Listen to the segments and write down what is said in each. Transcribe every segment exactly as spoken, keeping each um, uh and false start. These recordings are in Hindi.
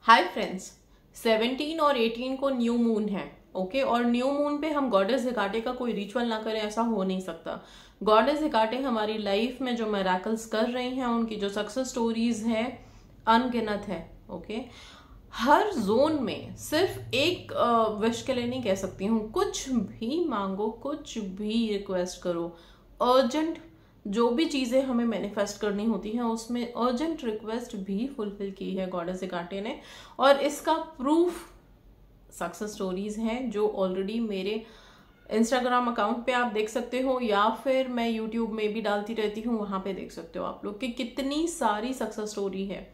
हाय फ्रेंड्स, सेवनटीन और एटीन को न्यू मून है। Okay okay? और न्यू मून पे हम गॉडेस हेकाटे का कोई रिचुअल ना करें, ऐसा हो नहीं सकता। गॉडेस हेकाटे हमारी लाइफ में जो मिरेकल्स कर रही हैं, उनकी जो सक्सेस स्टोरीज हैं अनगिनत है। Okay okay? हर जोन में सिर्फ एक विश के लिए नहीं कह सकती हूँ, कुछ भी मांगो, कुछ भी रिक्वेस्ट करो। अर्जेंट जो भी चीजें हमें मैनिफेस्ट करनी होती हैं, उसमें अर्जेंट रिक्वेस्ट भी फुलफिल की है गॉडेस हेकाटे ने। और इसका प्रूफ सक्सेस स्टोरीज हैं जो ऑलरेडी मेरे इंस्टाग्राम अकाउंट पे आप देख सकते हो, या फिर मैं यूट्यूब में भी डालती रहती हूँ, वहां पे देख सकते हो आप लोग कि कितनी सारी सक्सेस स्टोरी है।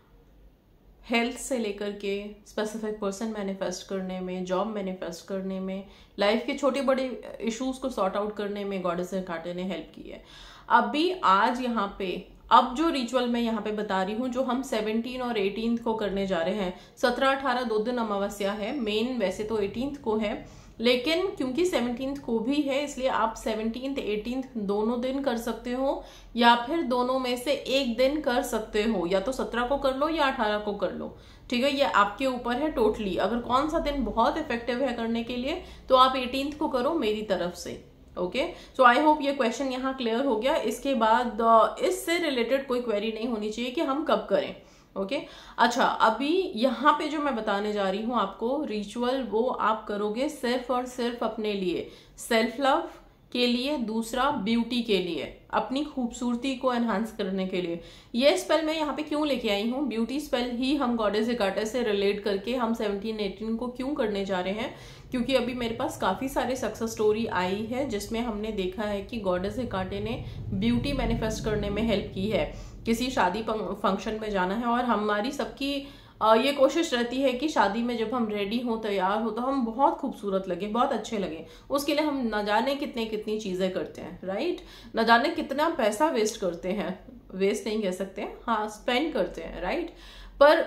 हेल्थ से लेकर के स्पेसिफिक पर्सन मैनिफेस्ट करने में, जॉब मैनिफेस्ट करने में, लाइफ के छोटे बड़े इश्यूज को सॉर्ट आउट करने में गॉडेस हेकाटे ने हेल्प की है। अभी आज यहाँ पे अब जो रिचुअल मैं यहाँ पे बता रही हूँ, जो हम सेवनटीन और एटीन को करने जा रहे हैं, सत्रह अठारह दो दिन अमावस्या है, मेन वैसे तो एटीन को है, लेकिन क्योंकि सेवनटीन को भी है इसलिए आप सेवनटीन एटीन दोनों दिन कर सकते हो, या फिर दोनों में से एक दिन कर सकते हो, या तो सत्रह को कर लो या अठारह को कर लो। ठीक है, ये आपके ऊपर है टोटली। अगर कौन सा दिन बहुत इफेक्टिव है करने के लिए तो आप एटीन को करो मेरी तरफ से। ओके, सो आई होप ये क्वेश्चन यहाँ क्लियर हो गया। इसके बाद इससे रिलेटेड कोई क्वेरी नहीं होनी चाहिए कि हम कब करें। Okay okay? अच्छा, अभी यहाँ पे जो मैं बताने जा रही हूँ आपको रिचुअल, वो आप करोगे सिर्फ और सिर्फ अपने लिए, सेल्फ लव के लिए, दूसरा ब्यूटी के लिए, अपनी खूबसूरती को एनहांस करने के लिए। ये स्पेल मैं यहाँ पे क्यों लेके आई हूँ, ब्यूटी स्पेल ही हम गॉडेस हेकाटे से रिलेट करके हम सेवनटीन एटीन को क्यों करने जा रहे हैं, क्योंकि अभी मेरे पास काफी सारे सक्सेस स्टोरी आई है जिसमें हमने देखा है कि गॉडेस हेकाटे ने ब्यूटी मैनिफेस्ट करने में हेल्प की है। किसी शादी फंक्शन में जाना है और हमारी सबकी ये कोशिश रहती है कि शादी में जब हम रेडी हो, तैयार हो, तो हम बहुत खूबसूरत लगे, बहुत अच्छे लगे। उसके लिए हम न जाने कितने कितनी चीजें करते हैं, राइट, न जाने कितना पैसा वेस्ट करते हैं, वेस्ट नहीं कह सकते, हाँ स्पेंड करते हैं, राइट। पर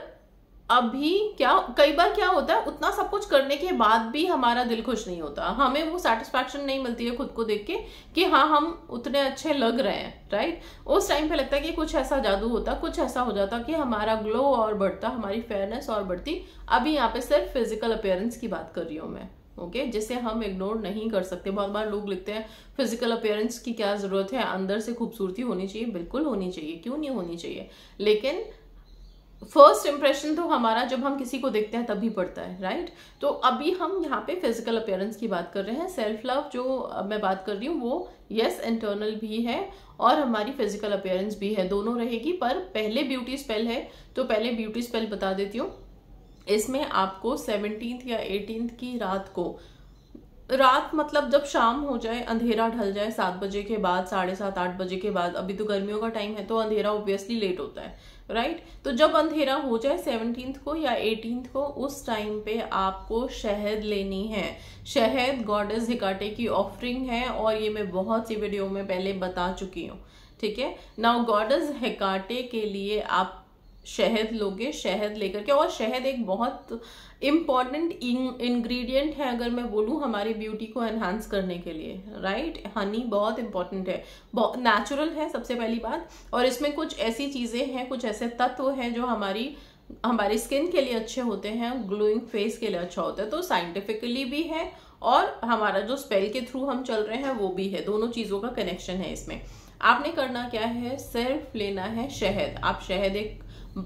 अभी क्या कई बार क्या होता है, उतना सब कुछ करने के बाद भी हमारा दिल खुश नहीं होता, हमें वो सेटिस्फैक्शन नहीं मिलती है खुद को देख के कि हाँ हम उतने अच्छे लग रहे हैं, राइट। उस टाइम पे लगता है कि कुछ ऐसा जादू होता, कुछ ऐसा हो जाता कि हमारा ग्लो और बढ़ता, हमारी फेयरनेस और बढ़ती। अभी यहाँ पे सिर्फ फिजिकल अपीयरेंस की बात कर रही हूँ मैं, ओके okay? जिसे हम इग्नोर नहीं कर सकते। बहुत बार लोग लिखते हैं फिजिकल अपीयरेंस की क्या जरूरत है, अंदर से खूबसूरती होनी चाहिए, बिल्कुल होनी चाहिए, क्यों नहीं होनी चाहिए, लेकिन फर्स्ट इंप्रेशन तो हमारा जब हम किसी को देखते हैं तभी पड़ता है, राइट। तो अभी हम यहाँ पे फिजिकल अपीयरेंस की बात कर रहे हैं। सेल्फ लव जो मैं बात कर रही हूँ वो यस इंटरनल भी है और हमारी फिजिकल अपीयरेंस भी है, दोनों रहेगी। पर पहले ब्यूटी स्पेल है, तो पहले ब्यूटी स्पेल बता देती हूँ। इसमें आपको सेवनटीन्थ या एटीन्थ की रात को, रात मतलब जब शाम हो जाए, अंधेरा ढल जाए, सात बजे के बाद, साढ़े सात आठ बजे के बाद, अभी तो गर्मियों का टाइम है तो अंधेरा ऑब्वियसली लेट होता है, राइट। तो जब अंधेरा हो जाए सेवनटीन्थ को या एटीन्थ को, उस टाइम पे आपको शहद लेनी है। शहद गॉडेस हेकाटे की ऑफरिंग है और ये मैं बहुत सी वीडियो में पहले बता चुकी हूँ, ठीक है। नाउ गॉडेस हेकाटे के लिए आप शहद लोगे, शहद लेकर के, और शहद एक बहुत इम्पॉर्टेंट इंग्रेडिएंट है अगर मैं बोलूँ हमारी ब्यूटी को एनहांस करने के लिए, राइट। हनी बहुत इंपॉर्टेंट है, बहुत नेचुरल है सबसे पहली बात, और इसमें कुछ ऐसी चीजें हैं, कुछ ऐसे तत्व हैं जो हमारी हमारी स्किन के लिए अच्छे होते हैं, ग्लोइंग फेस के लिए अच्छा होता है। तो साइंटिफिकली भी है और हमारा जो स्पेल के थ्रू हम चल रहे हैं वो भी है, दोनों चीजों का कनेक्शन है इसमें। आपने करना क्या है, सिर्फ लेना है शहद। आप शहद एक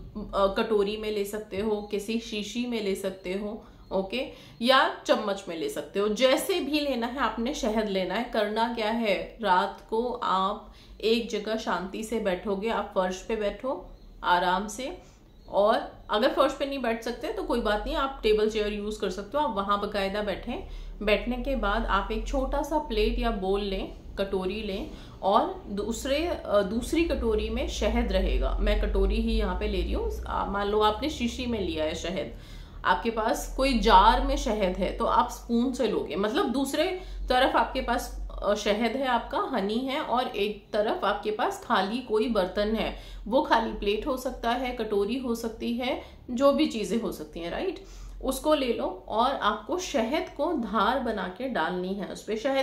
कटोरी में ले सकते हो, किसी शीशी में ले सकते हो, ओके, या चम्मच में ले सकते हो, जैसे भी लेना है आपने शहद लेना है। करना क्या है, रात को आप एक जगह शांति से बैठोगे, आप फर्श पे बैठो आराम से, और अगर फर्श पे नहीं बैठ सकते तो कोई बात नहीं, आप टेबल चेयर यूज कर सकते हो, आप वहां बकायदा बैठें। बैठने के बाद आप एक छोटा सा प्लेट या बोल लें, कटोरी लें, और दूसरे दूसरी कटोरी में शहद रहेगा। मैं कटोरी ही यहाँ पे ले रही हूँ। मान लो आपने शीशी में लिया है शहद, आपके पास कोई जार में शहद है तो आप स्पून से लोगे, मतलब दूसरे तरफ आपके पास शहद है, आपका हनी है, और एक तरफ आपके पास खाली कोई बर्तन है, वो खाली प्लेट हो सकता है, कटोरी हो सकती है, जो भी चीजें हो सकती हैं, राइट। उसको ले लो और आपको शहद को धार बना के डालनी है उस पर। शहद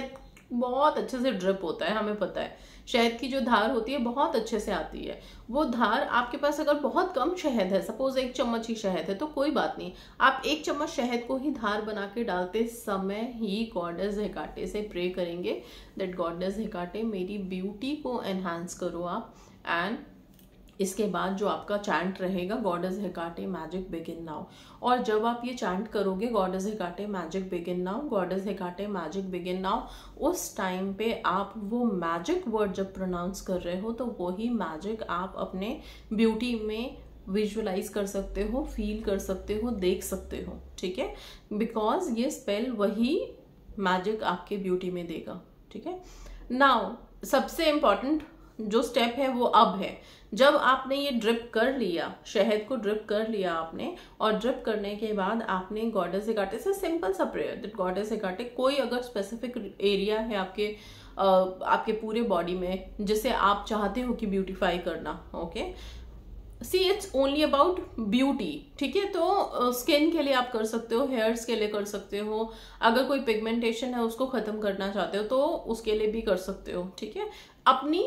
बहुत अच्छे से ड्रिप होता है, हमें पता है। शहद की जो धार होती है बहुत अच्छे से आती है। वो धार आपके पास अगर बहुत कम शहद है, सपोज एक चम्मच ही शहद है, तो कोई बात नहीं, आप एक चम्मच शहद को ही धार बना के डालते समय ही गॉडेस हेकाटे से प्रे करेंगे दैट गॉडेस हेकाटे मेरी ब्यूटी को एनहांस करो आप। एंड इसके बाद जो आपका चैंट रहेगा goddess Hecate magic begin now. और जब आप ये चैंट करोगे goddess Hecate magic begin now, goddess Hecate magic begin now, उस टाइम पे आप वो मैजिक वर्ड जब प्रोनाउंस कर रहे हो तो वही मैजिक आप अपने ब्यूटी में विजुअलाइज कर सकते हो, फील कर सकते हो, देख सकते हो, ठीक है। बिकॉज ये स्पेल वही मैजिक आपके ब्यूटी में देगा, ठीक है। नाउ सबसे इम्पॉर्टेंट जो स्टेप है वो अब है, जब आपने ये ड्रिप कर लिया, शहद को ड्रिप कर लिया आपने, और ड्रिप करने के बाद आपने गॉडेस हेकाटे से सिंपल सा प्रेयर दैट गॉडेस हेकाटे, कोई अगर स्पेसिफिक एरिया है आपके आ, आपके पूरे बॉडी में जिसे आप चाहते हो कि ब्यूटीफाई करना, okay, see it's only about beauty, ठीक है। तो स्किन uh, के लिए आप कर सकते हो, हेयर्स के लिए कर सकते हो, अगर कोई पिगमेंटेशन है उसको खत्म करना चाहते हो तो उसके लिए भी कर सकते हो, ठीक है। अपनी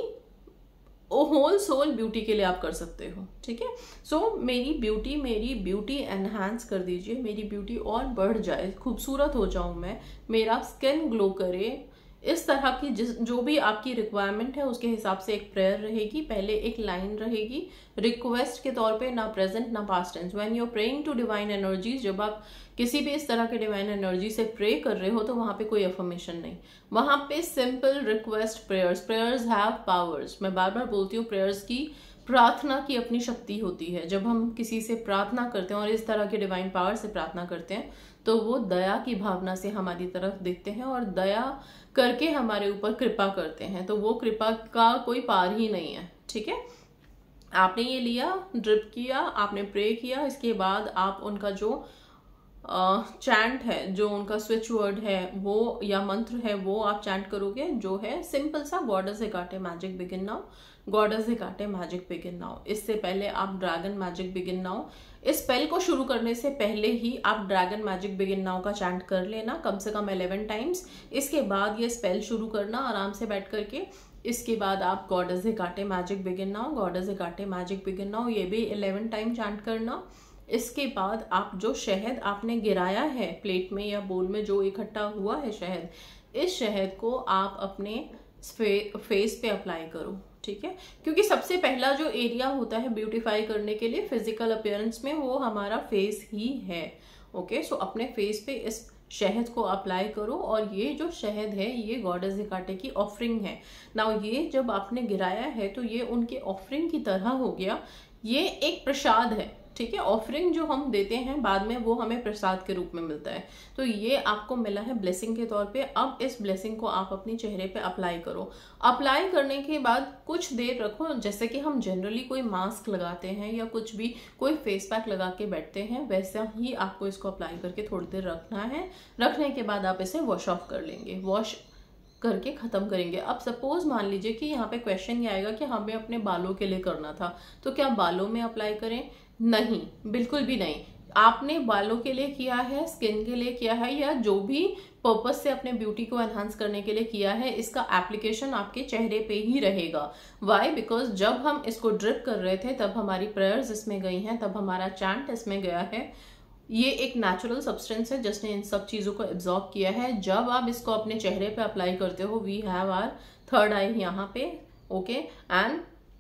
होल सोल ब्यूटी के लिए आप कर सकते हो, ठीक है। सो so, मेरी ब्यूटी मेरी ब्यूटी एनहांस कर दीजिए, मेरी ब्यूटी और बढ़ जाए, खूबसूरत हो जाऊं मैं, मेरा स्किन ग्लो करे, इस तरह की जिस जो भी आपकी रिक्वायरमेंट है उसके हिसाब से एक प्रेयर रहेगी। पहले एक लाइन रहेगी रिक्वेस्ट के तौर पे, ना प्रेजेंट ना past tense. When you are praying to divine energies, जब आप किसी भी इस तरह के डिवाइन एनर्जी से प्रे कर रहे हो तो वहां पे कोई अफर्मेशन नहीं, वहां पे simple request prayers. Prayers have powers, मैं बार बार बोलती हूँ, प्रेयर्स की, प्रार्थना की अपनी शक्ति होती है। जब हम किसी से प्रार्थना करते हैं और इस तरह के डिवाइन पावर से प्रार्थना करते हैं तो वो दया की भावना से हमारी तरफ देखते हैं और दया करके हमारे ऊपर कृपा करते हैं, तो वो कृपा का कोई पार ही नहीं है, ठीक है। आपने ये लिया, ड्रिप किया, आपने प्रे किया, इसके बाद आप उनका जो चैंट uh, है, जो उनका स्विच वर्ड है वो या मंत्र है वो आप चैंट करोगे, जो है सिंपल सा goddess Hecate magic begin now, goddess Hecate magic begin now. इससे पहले आप ड्रैगन मैजिक बिगिन नाउ, इस स्पेल को शुरू करने से पहले ही आप ड्रैगन मैजिक बिगिन नाउ का चैंट कर लेना कम से कम इलेवन टाइम्स। इसके बाद ये स्पेल शुरू करना आराम से बैठ करके। इसके बाद आप goddess Hecate magic begin now, goddess Hecate magic begin now, ये भी इलेवन टाइम चैंट करना। इसके बाद आप जो शहद आपने गिराया है प्लेट में या बोल में, जो इकट्ठा हुआ है शहद, इस शहद को आप अपने फे, फेस पे अप्लाई करो, ठीक है। क्योंकि सबसे पहला जो एरिया होता है ब्यूटीफाई करने के लिए फिजिकल अपीयरेंस में, वो हमारा फेस ही है, ओके। सो अपने फेस पे इस शहद को अप्लाई करो, और ये जो शहद है ये गॉडेस हेकाटे की ऑफरिंग है। नाउ ये जब आपने गिराया है तो ये उनके ऑफरिंग की तरह हो गया, ये एक प्रसाद है, ठीक है। ऑफरिंग जो हम देते हैं बाद में वो हमें प्रसाद के रूप में मिलता है, तो ये आपको मिला है ब्लेसिंग के तौर पे। अब इस ब्लेसिंग को आप अपने चेहरे पे अप्लाई करो। अप्लाई करने के बाद कुछ देर रखो, जैसे कि हम जनरली कोई मास्क लगाते हैं या कुछ भी कोई फेस पैक लगा के बैठते हैं, वैसा ही आपको इसको अप्लाई करके थोड़ी देर रखना है। रखने के बाद आप इसे वॉश ऑफ कर लेंगे, वॉश करके खत्म करेंगे। अब सपोज मान लीजिए कि यहाँ पे क्वेश्चन ये आएगा कि हमें अपने बालों के लिए करना था, तो क्या बालों में अप्लाई करें? नहीं, बिल्कुल भी नहीं। आपने बालों के लिए किया है, स्किन के लिए किया है, या जो भी पर्पस से अपने ब्यूटी को एनहांस करने के लिए किया है, इसका एप्लीकेशन आपके चेहरे पे ही रहेगा। वाई? बिकॉज जब हम इसको ड्रिप कर रहे थे तब हमारी प्रेयर्स इसमें गई हैं, तब हमारा चैंट इसमें गया है। ये एक नेचुरल सब्सटेंस है जिसने इन सब चीजों को एब्जॉर्ब किया है। जब आप इसको अपने चेहरे पे अप्लाई करते हो, we have our third eye यहाँ पे, okay, and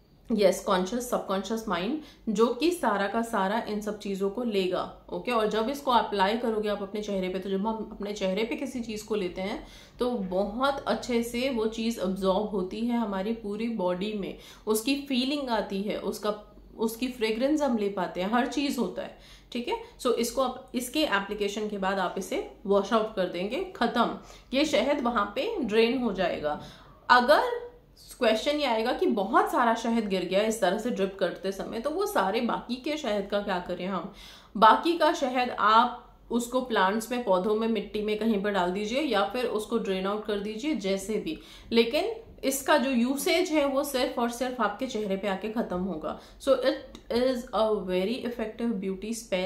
yes conscious subconscious mind, जो कि सारा का सारा इन सब चीजों को लेगा, ओके। और जब इसको अप्लाई करोगे आप अपने चेहरे पे, तो जब हम अपने चेहरे पे किसी चीज को लेते हैं तो बहुत अच्छे से वो चीज अब्जॉर्ब होती है हमारी पूरी बॉडी में, उसकी फीलिंग आती है, उसका उसकी फ्रेग्रेंस हम ले पाते हैं, हर चीज होता है, ठीक है। सो so, इसको आप इसके एप्लीकेशन के बाद आप इसे वॉश आउट कर देंगे, खत्म। ये शहद वहां पे ड्रेन हो जाएगा। अगर क्वेश्चन ये आएगा कि बहुत सारा शहद गिर गया इस तरह से ड्रिप करते समय, तो वो सारे बाकी के शहद का क्या करें हम? बाकी का शहद आप उसको प्लांट्स में, पौधों में, मिट्टी में कहीं पर डाल दीजिए, या फिर उसको ड्रेन आउट कर दीजिए, जैसे भी। लेकिन इसका जो यूसेज है वो सिर्फ और सिर्फ आपके चेहरे पे आके खत्म होगा। So it is a very effective beauty spell.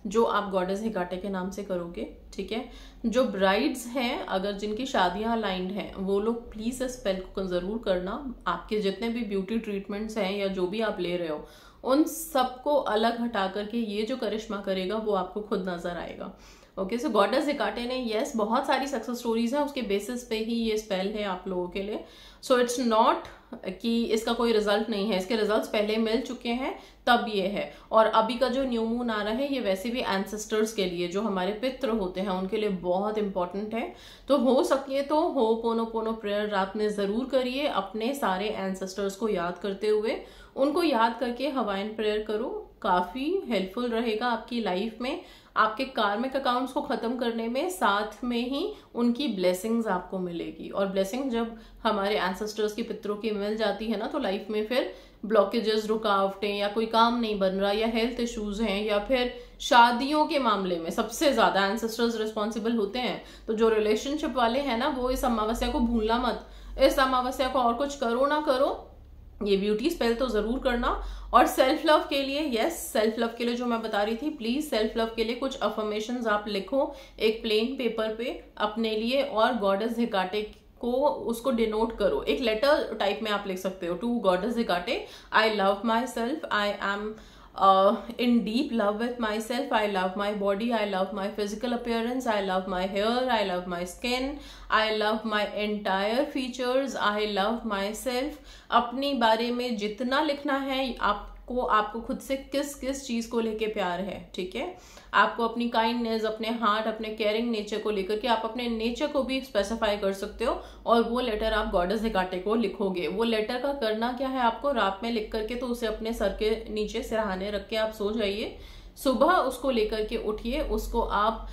जो आप गॉडेस हेकाटे के नाम से करोगे, ठीक है। जो ब्राइड्स हैं, अगर जिनकी शादियां अलाइंड हैं, वो लोग प्लीज इस स्पेल को जरूर करना। आपके जितने भी ब्यूटी ट्रीटमेंट्स हैं या जो भी आप ले रहे हो, उन सबको अलग हटा करके ये जो करिश्मा करेगा वो आपको खुद नजर आएगा। ओके, सो गॉडेस हेकाटे ने यस बहुत सारी सक्सेस स्टोरीज है, उसके बेसिस पे ही ये स्पेल है आप लोगों के लिए। सो इट्स नॉट कि इसका कोई रिजल्ट नहीं है, इसके रिजल्ट्स पहले मिल चुके हैं तब ये है। और अभी का जो न्यू मून आ रहा है ये वैसे भी एंसेस्टर्स के लिए, जो हमारे पितृ होते हैं, उनके लिए बहुत इंपॉर्टेंट है। तो हो सके तो हो पोनो पोनो प्रेयर रात में जरूर करिए, अपने सारे एंसेस्टर्स को याद करते हुए। उनको याद करके हवाइन प्रेयर करो, काफी हेल्पफुल रहेगा आपकी लाइफ में, आपके कार्मिक अकाउंट्स को खत्म करने में, साथ में ही उनकी ब्लेसिंग्स आपको मिलेगी। और ब्लेसिंग जब हमारे एंसेस्टर्स की, पितरों की मिल जाती है ना, तो लाइफ में फिर ब्लॉकेजेस, रुकावटें, या कोई काम नहीं बन रहा, या हेल्थ इश्यूज हैं, या फिर शादियों के मामले में सबसे ज्यादा एंसेस्टर्स रिस्पॉन्सिबल होते हैं। तो जो रिलेशनशिप वाले हैं ना, वो इस अमावस्या को भूलना मत। इस अमावस्या को और कुछ करो ना करो, ये ब्यूटी स्पेल तो जरूर करना। और सेल्फ लव के लिए, यस सेल्फ लव के लिए जो मैं बता रही थी, प्लीज सेल्फ लव के लिए कुछ अफर्मेशंस आप लिखो एक प्लेन पेपर पे अपने लिए, और गॉडेस हेकाटे को उसको डिनोट करो। एक लेटर टाइप में आप लिख सकते हो, to goddess Hecate, I love myself, I am Uh, in deep love with myself, I love my body, I love my physical appearance, I love my hair, I love my skin, I love my entire features, I love myself। अपनी बारे में जितना लिखना है आपको, आपको खुद से किस किस चीज को लेके प्यार है, ठीक है। आपको अपनी काइंडनेस, अपने हार्ट, अपने केयरिंग नेचर को लेकर के आप अपने नेचर को भी स्पेसिफाई कर सकते हो, और वो लेटर आप गॉडेस हेकाटे को लिखोगे। वो लेटर का करना क्या है, आपको रात में लिख करके तो उसे अपने सर के नीचे सिरहाने रख के आप सो जाइए, सुबह उसको लेकर के उठिए, उसको आप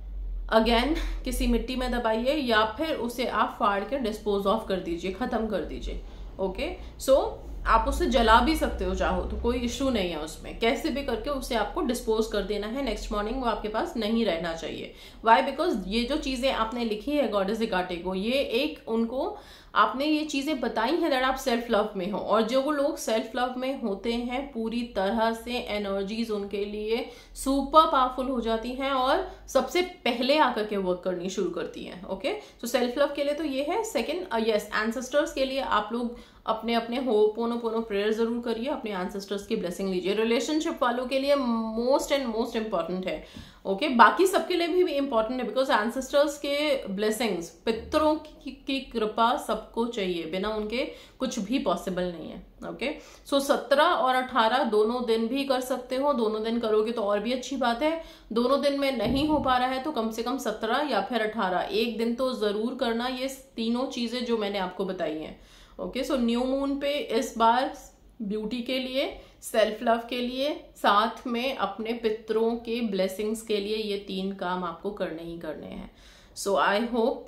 अगेन किसी मिट्टी में दबाइए, या फिर उसे आप फाड़ के डिस्पोज ऑफ कर दीजिए, खत्म कर दीजिए। ओके, सो आप उसे जला भी सकते हो चाहो तो, कोई इशू नहीं है उसमें, कैसे भी करके उसे आपको डिस्पोज कर देना है। नेक्स्ट मॉर्निंग वो आपके पास नहीं रहना चाहिए। वाई? बिकॉज ये जो चीजें आपने लिखी है गॉडेस हेकाटे को, ये एक उनको आपने ये चीजें बताई हैं दैट आप सेल्फ लव में हो, और जो वो लोग सेल्फ लव में होते हैं पूरी तरह से एनर्जीज उनके लिए सुपर पावरफुल हो जाती हैं, और सबसे पहले आकर के वर्क करनी शुरू करती हैं। ओके, तो सेल्फ लव के लिए तो ये है। सेकंड, यस एंसेस्टर्स के लिए आप लोग अपने अपने हो पोनो पोनो प्रेयर जरूर करिए, अपने एंसेस्टर्स की ब्लेसिंग लीजिए। रिलेशनशिप वालों के लिए मोस्ट एंड मोस्ट इंपॉर्टेंट है। Okay okay? बाकी सबके लिए भी, भी इंपॉर्टेंट है, बिकॉज एंसेस्टर्स के ब्लेसिंग्स, पितरों की, की कृपा सबको चाहिए, बिना उनके कुछ भी पॉसिबल नहीं है। ओके, सो सत्रह और अठारह दोनों दिन भी कर सकते हो, दोनों दिन करोगे तो और भी अच्छी बात है। दोनों दिन में नहीं हो पा रहा है तो कम से कम सत्रह या फिर अठारह, एक दिन तो जरूर करना ये तीनों चीजें जो मैंने आपको बताई हैं। ओके, सो न्यू मून पे इस बार ब्यूटी के लिए, सेल्फ लव के लिए, साथ में अपने पितरों के ब्लेसिंग्स के लिए, ये तीन काम आपको करने ही करने हैं। सो आई होप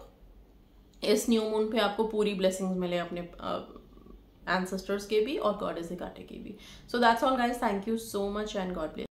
इस न्यू मून पे आपको पूरी ब्लेसिंग्स मिले अपने एंसेस्टर्स uh, के भी और गॉडेस हेकाटे की भी। So that's all guys, thank you so much and God bless.